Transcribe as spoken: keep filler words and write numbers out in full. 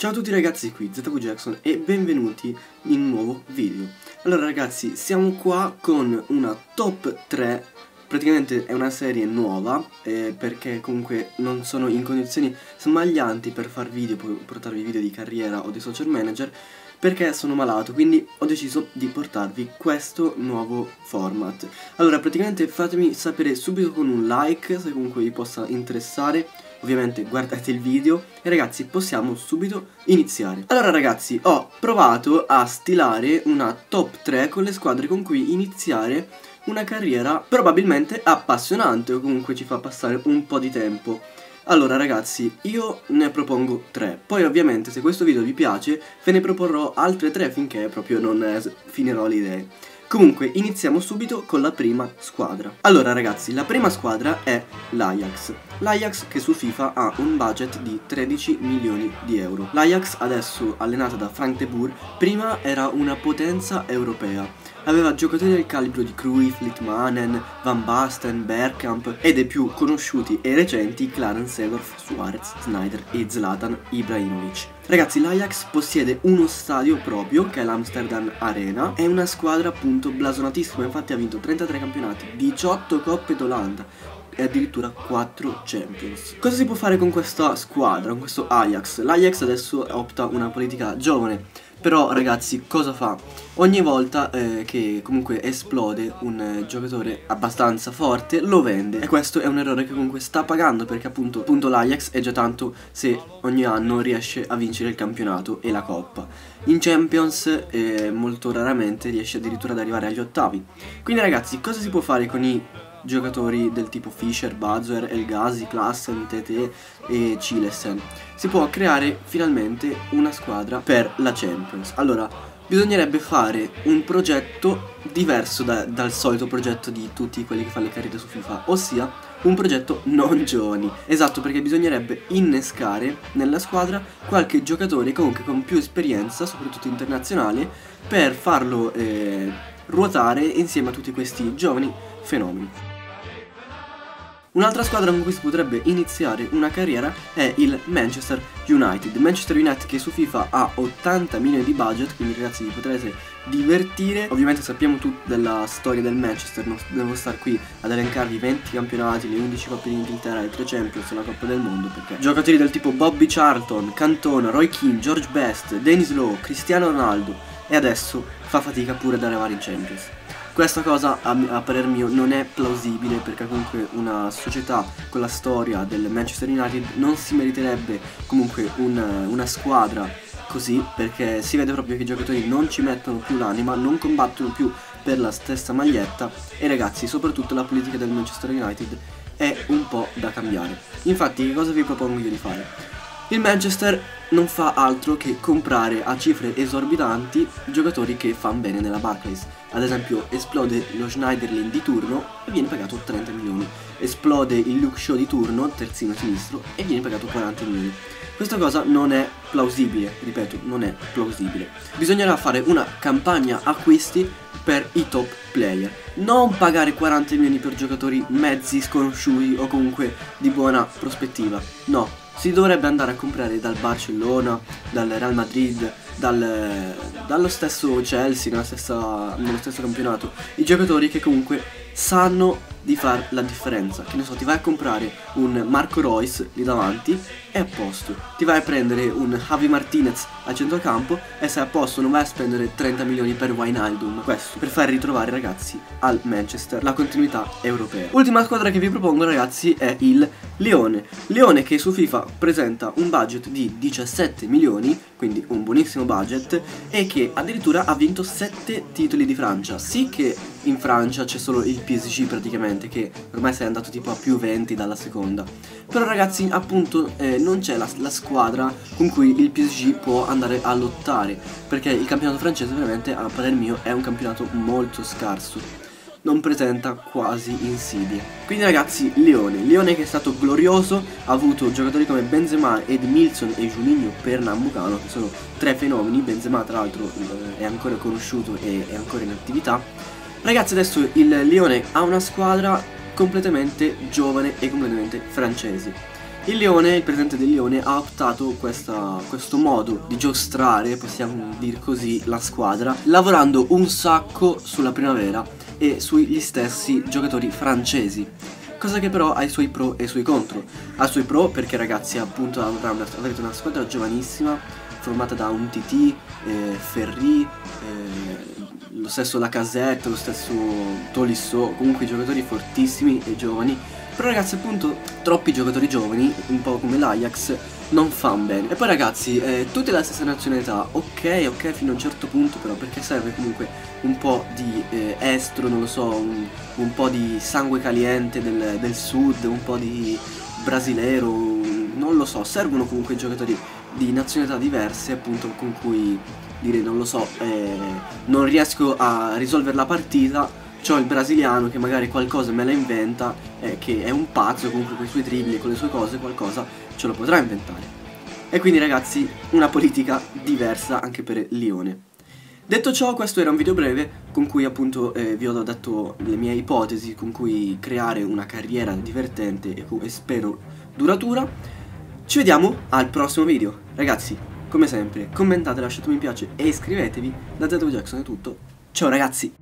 Ciao a tutti ragazzi, qui Z W Jackson e benvenuti in un nuovo video. Allora ragazzi, siamo qua con una top tre, praticamente è una serie nuova eh, perché comunque non sono in condizioni smaglianti per far video, per portarvi video di carriera o di social manager, perché sono malato, quindi ho deciso di portarvi questo nuovo format. Allora praticamente fatemi sapere subito con un like se comunque vi possa interessare. Ovviamente guardate il video e ragazzi possiamo subito iniziare. Allora ragazzi, ho provato a stilare una top tre con le squadre con cui iniziare una carriera probabilmente appassionante o comunque ci fa passare un po' di tempo. Allora ragazzi, io ne propongo tre. Poi ovviamente se questo video vi piace ve ne proporrò altre tre finché proprio non eh, finirò le idee. Comunque iniziamo subito con la prima squadra. Allora ragazzi, la prima squadra è l'Ajax. L'Ajax che su FIFA ha un budget di tredici milioni di euro. L'Ajax adesso allenata da Frank de Boer prima era una potenza europea. Aveva giocatori del calibro di Cruyff, Litmanen, Van Basten, Bergkamp e dei più conosciuti e recenti Clarence Seedorf, Suarez, Sneijder e Zlatan Ibrahimovic. Ragazzi, l'Ajax possiede uno stadio proprio che è l'Amsterdam Arena. È una squadra appunto blasonatissima, infatti ha vinto trentatré campionati, diciotto coppe d'Olanda e addirittura quattro Champions. Cosa si può fare con questa squadra, con questo Ajax? L'Ajax adesso opta una politica giovane. Però ragazzi, cosa fa? Ogni volta eh, che comunque esplode un eh, giocatore abbastanza forte, lo vende. E questo è un errore che comunque sta pagando, perché appunto, appunto l'Ajax è già tanto se ogni anno riesce a vincere il campionato e la coppa. In Champions eh, molto raramente riesce addirittura ad arrivare agli ottavi. Quindi ragazzi, cosa si può fare con i giocatori del tipo Fischer, Bazoer, El Ghazi, Klaassen, Tete e Cilesen? Si può creare finalmente una squadra per la Champions. Allora, bisognerebbe fare un progetto diverso da, dal solito progetto di tutti quelli che fanno le carriere su FIFA, ossia un progetto non giovani. Esatto, perché bisognerebbe innescare nella squadra qualche giocatore comunque con più esperienza, soprattutto internazionale, per farlo eh, ruotare insieme a tutti questi giovani fenomeni. Un'altra squadra con cui si potrebbe iniziare una carriera è il Manchester United. Manchester United che su FIFA ha ottanta milioni di budget, quindi ragazzi vi potrete divertire. Ovviamente sappiamo tutti della storia del Manchester, non devo stare qui ad elencarvi venti campionati, le undici coppe d'Inghilterra, le tre Champions e la Coppa del Mondo, perché giocatori del tipo Bobby Charlton, Cantona, Roy Keane, George Best, Denis Law, Cristiano Ronaldo e adesso fa fatica pure ad arrivare in Champions. Questa cosa a, a parer mio non è plausibile, perché comunque una società con la storia del Manchester United non si meriterebbe comunque un, una squadra così, perché si vede proprio che i giocatori non ci mettono più l'anima, non combattono più per la stessa maglietta e ragazzi soprattutto la politica del Manchester United è un po' da cambiare. Infatti che cosa vi propongo io di fare? Il Manchester non fa altro che comprare a cifre esorbitanti giocatori che fanno bene nella Barclays. Ad esempio esplode lo Schneiderlin di turno e viene pagato trenta milioni. Esplode il Luke Shaw di turno, terzino sinistro, e viene pagato quaranta milioni. Questa cosa non è plausibile, ripeto, non è plausibile. Bisognerà fare una campagna acquisti per i top player. Non pagare quaranta milioni per giocatori mezzi, sconosciuti o comunque di buona prospettiva. No. Si dovrebbe andare a comprare dal Barcellona, dal Real Madrid, dal, dallo stesso Chelsea, nella stessa, nello stesso campionato, i giocatori che comunque sanno di fare la differenza. Che ne so, ti vai a comprare un Marco Reus lì davanti e a posto. Ti vai a prendere un Javi Martinez a centrocampo e sei a posto, non vai a spendere trenta milioni per Wijnaldum. Questo per far ritrovare ragazzi al Manchester la continuità europea. Ultima squadra che vi propongo ragazzi è il Lione. Lione che su FIFA presenta un budget di diciassette milioni, quindi un buonissimo budget, e che addirittura ha vinto sette titoli di Francia. Sì che in Francia c'è solo il P S G praticamente, che ormai si è andato tipo a più venti dalla seconda. Però ragazzi appunto eh, non c'è la, la squadra con cui il P S G può andare a lottare, perché il campionato francese veramente a parer mio è un campionato molto scarso, non presenta quasi insidie. Quindi ragazzi, Lione, Lione che è stato glorioso, ha avuto giocatori come Benzema, Edmilson e Juninho Pernambucano, che sono tre fenomeni. Benzema tra l'altro è ancora conosciuto e è ancora in attività. Ragazzi adesso il Lione ha una squadra completamente giovane e completamente francese. Il Lione, il presidente del Lione, ha optato questa, questo modo di giostrare, possiamo dire così, la squadra, lavorando un sacco sulla primavera e sugli stessi giocatori francesi. Cosa che però ha i suoi pro e i suoi contro. Ha i suoi pro perché, ragazzi, appunto avrete una squadra giovanissima formata da un T T, eh, Ferri, eh, lo stesso Lacazette, lo stesso Tolisso, comunque giocatori fortissimi e giovani. Però, ragazzi, appunto troppi giocatori giovani, un po' come l'Ajax, non fanno bene. E poi, ragazzi, eh, tutte la stessa nazionalità, ok, ok fino a un certo punto, però, perché serve comunque un po' di eh, estro, non lo so, un, un po' di sangue caliente del, del sud, un po' di brasilero, non lo so, servono comunque giocatori di nazionalità diverse, appunto, con cui dire, non lo so, eh, non riesco a risolvere la partita, c'ho il brasiliano che magari qualcosa me la inventa, eh, che è un pazzo, comunque con i suoi dribbli, con le sue cose, qualcosa ce lo potrà inventare. E quindi, ragazzi, una politica diversa anche per Lione. Detto ciò, questo era un video breve con cui appunto eh, vi ho detto le mie ipotesi con cui creare una carriera divertente e, e spero duratura. Ci vediamo al prossimo video. Ragazzi, come sempre, commentate, lasciate un mi piace e iscrivetevi. Da Zero Jackson è tutto. Ciao ragazzi!